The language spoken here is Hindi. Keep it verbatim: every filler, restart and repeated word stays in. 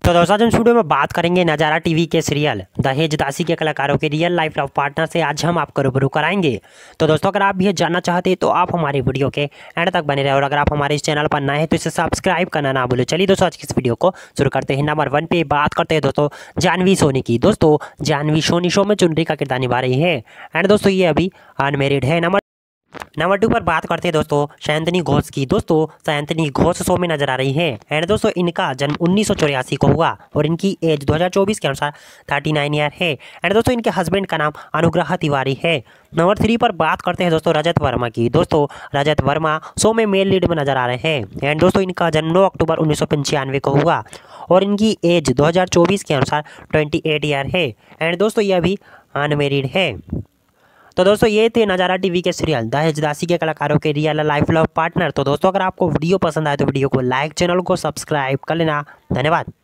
तो दोस्तों आज हम वीडियो में बात करेंगे नज़ारा टीवी के सीरियल दहेज दासी के कलाकारों के रियल लाइफ लव पार्टनर से आज हम आपको रूबरू कराएंगे। तो दोस्तों अगर आप भी ये जानना चाहते हैं तो आप हमारे वीडियो के एंड तक बने रहे और अगर आप हमारे इस चैनल पर नए हैं तो इसे सब्सक्राइब करना ना भूलें। चलिए दोस्तों आज की इस वीडियो को शुरू करते हैं। नंबर वन पे बात करते हैं दोस्तों जाह्नवी सोनी की। दोस्तों जाह्नवी सोनी शो में चुनरी का किरदार निभा रही है एंड दोस्तों ये अभी अनमेरिड है। नंबर नंबर टू पर बात करते हैं दोस्तों सैंतनी घोष की। दोस्तों सैंतनी घोष शो में नजर आ रही है एंड दोस्तों इनका जन्म उन्नीस सौ चौरासी को हुआ और इनकी एज दो हज़ार चौबीस के अनुसार उनतालीस ईयर है एंड दोस्तों इनके हस्बैंड का नाम अनुग्रह तिवारी है। नंबर थ्री पर बात करते हैं दोस्तों रजत वर्मा की। दोस्तों रजत वर्मा शो में मेल लीड में नजर आ रहे हैं एंड दोस्तों इनका जन्म नौ अक्टूबर उन्नीस सौ पंचानवे को हुआ और इनकी एज दो हज़ार चौबीस के अनुसार अट्ठाईस ईयर है एंड दोस्तों ये अभी अनमेरिड है। तो दोस्तों ये थे नज़ारा टीवी के सीरियल दहेज दासी के कलाकारों के रियल लाइफ लव पार्टनर। तो दोस्तों अगर आपको वीडियो पसंद आए तो वीडियो को लाइक, चैनल को सब्सक्राइब कर लेना। धन्यवाद।